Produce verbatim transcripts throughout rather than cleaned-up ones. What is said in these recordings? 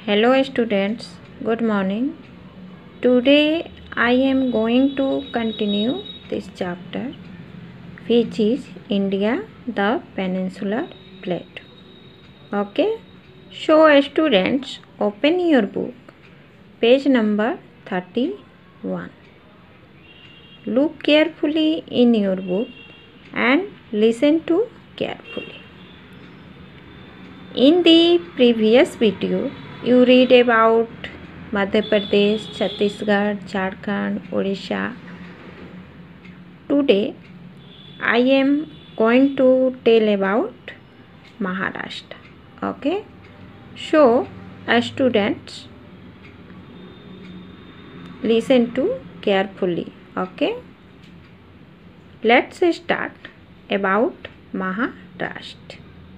Hello students, good morning. Today I am going to continue this chapter which is India, the Peninsular Plate. Okay, so students open your book, page number thirty-one. Look carefully in your book and listen to carefully. In the previous video, you read about Madhya Pradesh, Chhattisgarh, Jharkhand, Odisha. Today, I am going to tell about Maharashtra. Okay, so uh, students, listen to carefully. Okay, let's start about Maharashtra.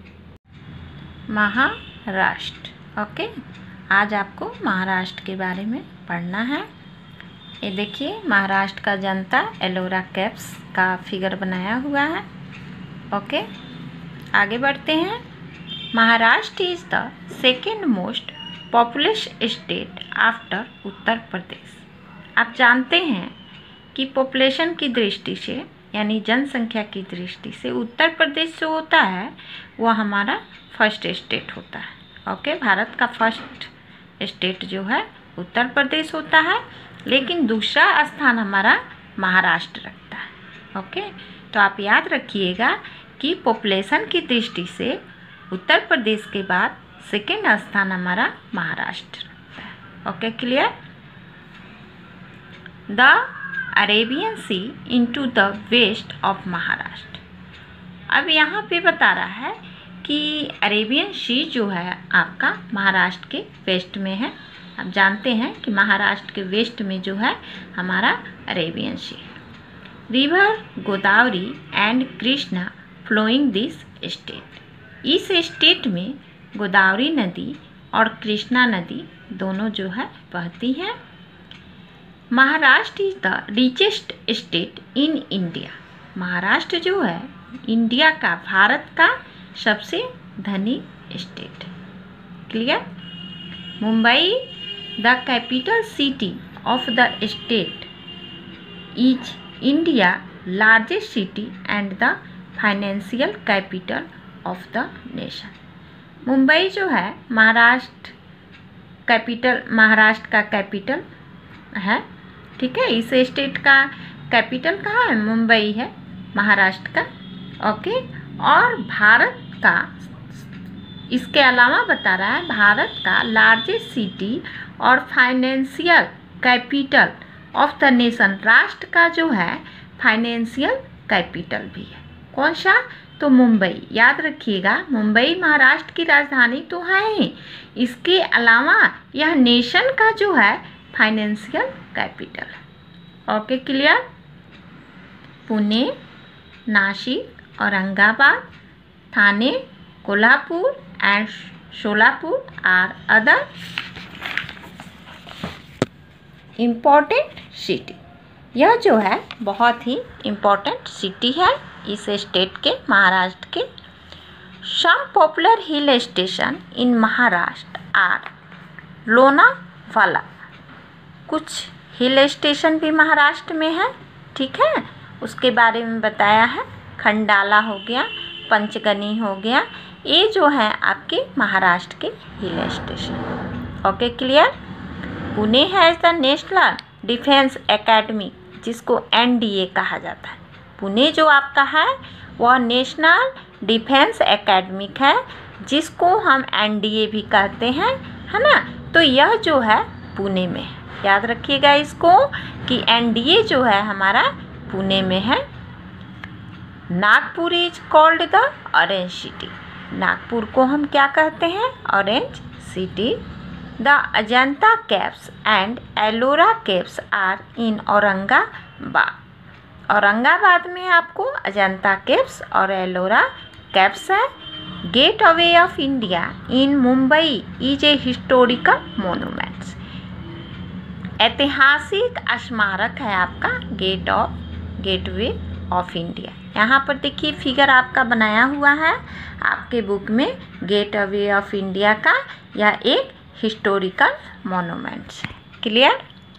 Maharashtra okay आज आपको महाराष्ट्र के बारे में पढ़ना है। ये देखिए महाराष्ट्र का जनता एलोरा कैप्स का फिगर बनाया हुआ है। ओके आगे बढ़ते हैं। Maharashtra is the second most populous state after Uttar Pradesh. आप जानते हैं कि पॉपुलेशन की दृष्टि से यानी जनसंख्या की दृष्टि से उत्तर प्रदेश जो होता है वह हमारा फर्स्ट स्टेट होता है। ओके भारत का फर्स्ट स्टेट जो है उत्तर प्रदेश होता है, लेकिन दूसरा स्थान हमारा महाराष्ट्र रखता है। ओके तो आप याद रखिएगा कि पॉपुलेशन की दृष्टि से उत्तर प्रदेश के बाद सेकेंड स्थान हमारा महाराष्ट्र रखता है। Okay clear. The Arabian sea into the west of Maharashtra. अब यहाँ पे बता रहा है कि अरेबियन सी जो है आपका महाराष्ट्र के वेस्ट में है। आप जानते हैं कि महाराष्ट्र के वेस्ट में जो है हमारा Arabian sea. River Godavari and Krishna flowing this state. इस स्टेट में गोदावरी नदी और कृष्णा नदी दोनों जो है बहती हैं। Maharashtra is the richest state in India. Maharashtra जो है इंडिया का भारत का सबसे धनी state. Clear. Mumbai the capital city of the state is India largest city and the financial capital of the nation. Mumbai जो है महाराष्ट्र कैपिटल महाराष्ट्र का कैपिटल है। ठीक है, इस स्टेट का कैपिटल कहाँ है? मुंबई है महाराष्ट्र का। ओके और भारत का इसके अलावा बता रहा है भारत का लार्जेस्ट सिटी और financial capital of the nation. राष्ट्र का जो है फाइनेंशियल कैपिटल भी है। कौन सा? तो मुंबई। याद रखिएगा मुंबई महाराष्ट्र की राजधानी तो है ही, इसके अलावा यह नेशन का जो है फाइनेंशियल कैपिटल है। Okay clear. Pune, Nashik, Aurangabad, Thane, Kolhapur and Solapur are other important city. यह जो है बहुत ही इम्पोर्टेंट सिटी है इस स्टेट के महाराष्ट्र के। Some popular hill station in Maharashtra are Lonavala. कुछ हिल स्टेशन भी महाराष्ट्र में है। ठीक है, उसके बारे में बताया है। खंडाला हो गया, पंचगनी हो गया, ये जो है आपके महाराष्ट्र के hill station. Okay clear. Pune has the national defence academy, जिसको एन डी ए कहा जाता है। पुणे जो आपका है वह नेशनल डिफेंस एकेडमिक है, जिसको हम एन डी ए भी कहते हैं, है ना। तो यह जो है पुणे में है। याद रखिएगा इसको कि एन डी ए जो है हमारा पुणे में है। Nagpur is called the orange city. Nagpur को हम क्या कहते हैं? Orange city. The Ajanta caves and Ellora caves are in Aurangabad. Aurangabad में आपको अजंता केव्स और एलोरा केव्स है। Gateway of India in Mumbai is a historical monuments. ऐतिहासिक स्मारक है आपका gate of gateway of India. यहाँ पर देखिए फिगर आपका बनाया हुआ है आपके बुक में। गेट वे ऑफ इंडिया का यह एक historical monuments. Clear?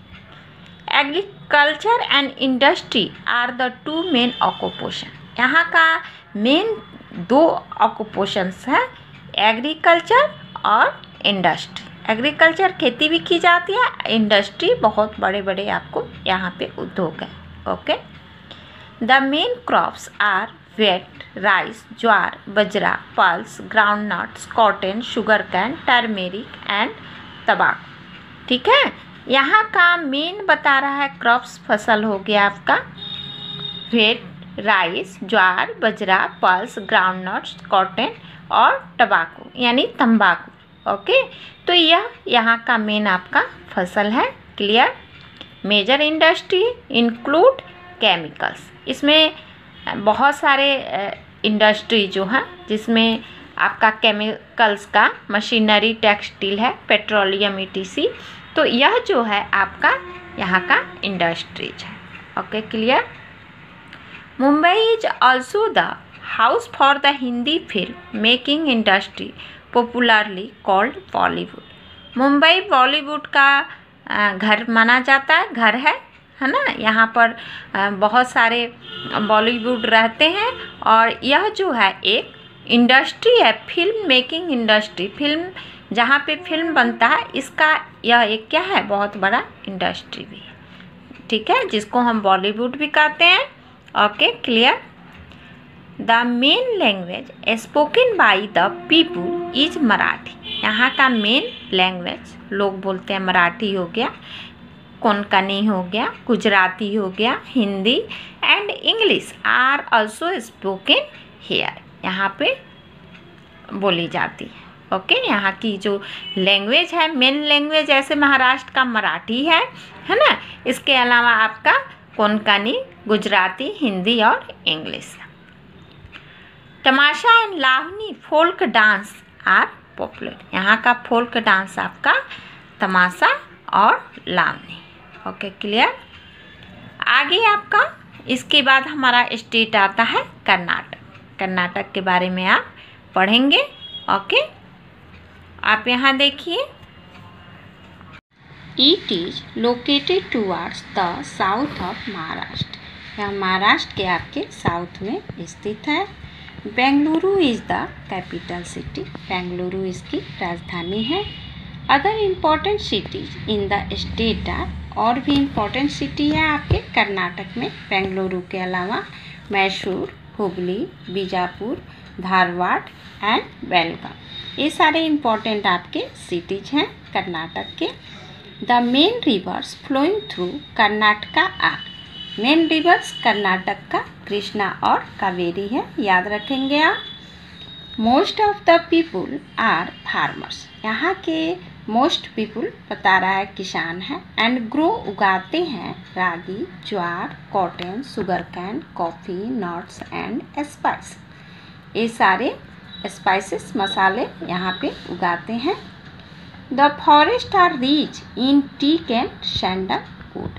Agriculture and industry are the two main occupation. यहाँ का मेन दो ऑक्यूपेशंस है, एग्रीकल्चर और इंडस्ट्री। एग्रीकल्चर खेती भी की जाती है, इंडस्ट्री बहुत बड़े बड़े आपको यहाँ पे उद्योग है। Okay, the main crops are wheat, rice, jowar, bajra, pulse, ground nuts, cotton, sugar cane, turmeric and तंबाकू। ठीक है, यहाँ का मेन बता रहा है क्रॉप्स, फसल हो गया आपका wait, rice, jowar, bajra, pulse, ground nuts, cotton और टबाकू यानी तंबाकू। ओके, तो यह यहाँ का मेन आपका फसल है। Clear? Major industry include chemicals. इसमें बहुत सारे इंडस्ट्री जो है जिसमें आपका केमिकल्स का मशीनरी, टेक्सटाइल है, पेट्रोलियम ईटीसी। तो यह जो है आपका यहाँ का इंडस्ट्रीज है। Okay, clear? Mumbai is also the house for the Hindi film making industry, popularly called Bollywood. Mumbai Bollywood का घर माना जाता है, घर है है ना। यहाँ पर बहुत सारे बॉलीवुड रहते हैं और यह जो है एक इंडस्ट्री है, फिल्म मेकिंग इंडस्ट्री। फिल्म जहाँ पे फिल्म बनता है, इसका यह एक क्या है, बहुत बड़ा इंडस्ट्री भी है। ठीक है, जिसको हम बॉलीवुड भी कहते हैं। Okay, clear? The main language spoken by the people is Marathi. यहाँ का मेन लैंग्वेज लोग बोलते हैं मराठी हो गया, कोंकणी हो गया, गुजराती हो गया, Hindi and English are also spoken here. यहाँ पे बोली जाती है। ओके, यहाँ की जो लैंग्वेज है, मेन लैंग्वेज ऐसे महाराष्ट्र का मराठी है है ना। इसके अलावा आपका कोंकणी, गुजराती, हिंदी और English. Tamasha and Lavani folk dance are popular. यहाँ का फोल्क डांस आपका तमाशा और लावनी। Okay, clear? आगे आपका इसके बाद हमारा स्टेट आता है कर्नाटक। कर्नाटक के बारे में आप पढ़ेंगे। ओके, आप यहाँ देखिए, it is located towards the south of Maharashtra. यह महाराष्ट्र के आपके साउथ में स्थित है। Bengaluru is the capital city. Bengaluru इसकी राजधानी है। Other important cities in the state are, और भी इम्पोर्टेंट सिटी है आपके कर्नाटक में बेंगलुरु के अलावा मैसूर, हुबली, बीजापुर, धारवाड़ एंड बेलगाम। ये सारे इम्पोर्टेंट आपके सिटीज हैं कर्नाटक के। The main rivers flowing through Karnataka are. Main rivers Karnataka का कृष्णा और कावेरी है, याद रखेंगे आप। Most of the people are farmers. यहाँ के मोस्ट पीपुल बता रहा है किसान है। एंड ग्रो उगाते हैं ragi, jowar, cotton, sugar cane, coffee, nuts and spice. ये सारे स्पाइसेस, मसाले यहाँ पे उगाते हैं। The forest are rich in teak and sandalwood.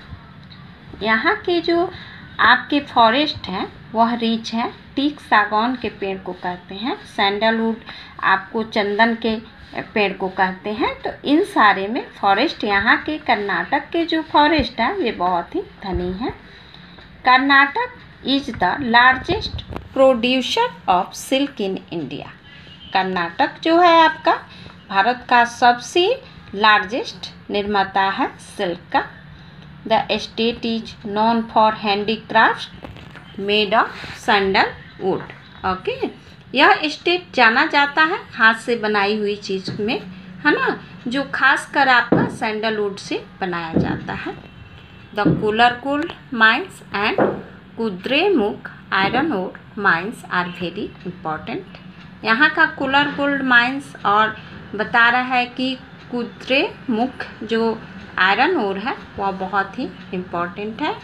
यहाँ के जो आपके फॉरेस्ट हैं वह रिच है। टीक सागौन के पेड़ को कहते हैं, सैंडलवुड आपको चंदन के पेड़ को कहते हैं। तो इन सारे में फॉरेस्ट, यहाँ के कर्नाटक के जो फॉरेस्ट हैं वे बहुत ही धनी हैं। Karnataka is the largest producer of silk in India. Karnataka जो है आपका भारत का सबसे लार्जेस्ट निर्माता है सिल्क का। The state is known for handicraft made of sandalwood. Okay, यह स्टेट जाना जाता है हाथ से बनाई हुई चीज़ में, है ना, जो खासकर आपका सैंडलवुड से बनाया जाता है। The Kularkund mines and Kudremukh iron ore mines are very important. यहाँ का कुलरकुंड माइंस और बता रहा है कि कुद्रेमुख जो आयरन ओर है वह बहुत ही इम्पॉर्टेंट है।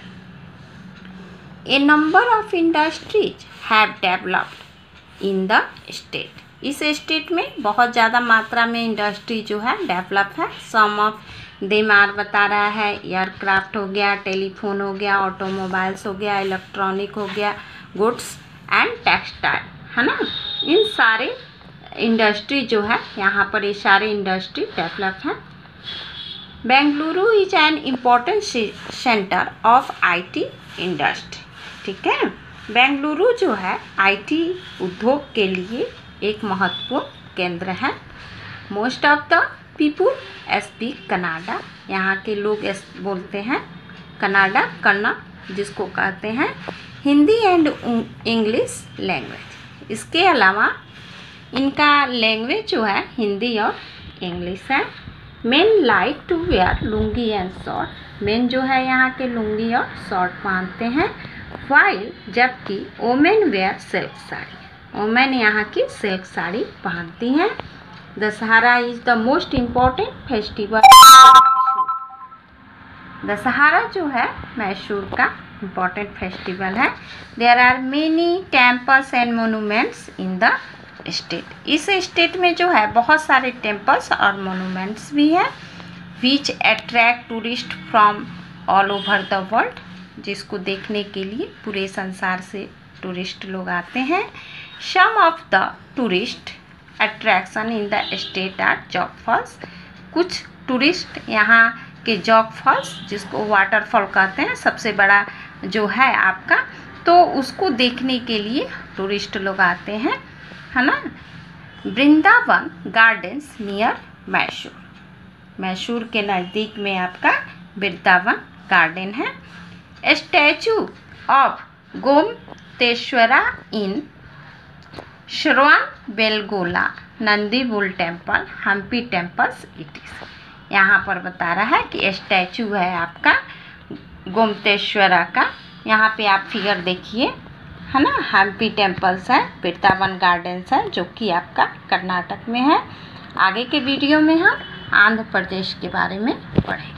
A number of industries have developed in the state. इस स्टेट में बहुत ज़्यादा मात्रा में इंडस्ट्री जो है डेवलप है। सम ऑफ देम आर बता रहा है, एयरक्राफ्ट हो गया, टेलीफोन हो गया, ऑटोमोबाइल्स हो गया, इलेक्ट्रॉनिक हो गया, गुड्स एंड टेक्सटाइल, है ना। इन सारे इंडस्ट्री जो है यहाँ पर ये सारे इंडस्ट्री डेवलप हैं। Bengaluru is an important centre of IT industry. ठीक है, बेंगलुरु जो है आईटी उद्योग के लिए एक महत्वपूर्ण केंद्र है। Most of the people speak Kannada. यहाँ के लोग बोलते हैं कन्नड़ा, कन्नड़ जिसको कहते हैं, हिंदी एंड इंग्लिश लैंग्वेज। इसके अलावा इनका लैंग्वेज जो है हिंदी और इंग्लिश है। Men like to wear lungi and short. Men जो है यहाँ के लुंगी और शॉर्ट पहनते हैं। वाइल जबकि women wear silk sari. Women यहाँ की सिल्क साड़ी पहनती हैं। Dussehra is the most important festival. Dussehra जो है मैसूर का इम्पॉर्टेंट फेस्टिवल है। There are many temples and monuments in the state. इस स्टेट में जो है बहुत सारे टेम्पल्स और मोनूमेंट्स भी हैं। Which attract tourist from all over the world. जिसको देखने के लिए पूरे संसार से टूरिस्ट लोग आते हैं। Some of the tourist attraction in the state are Jog Falls. कुछ टूरिस्ट यहाँ के जॉग फॉल्स जिसको वाटरफॉल कहते हैं, सबसे बड़ा जो है आपका, तो उसको देखने के लिए टूरिस्ट लोग आते हैं, है ना। Vrindavan Gardens near Mysore. मैसूर के नज़दीक में आपका वृंदावन गार्डन है। Statue of Gomateshwara in Shravanabelagola Nandi bull temple Hampi temples it is. यहाँ पर बता रहा है कि स्टैचू है आपका गोमतेश्वरा का। यहाँ पे आप फिगर देखिए, है ना। हम्पी टेम्पल्स है, वृंदावन गार्डन्स है जो कि आपका कर्नाटक में है। आगे के वीडियो में हम आंध्र प्रदेश के बारे में पढ़ेंगे।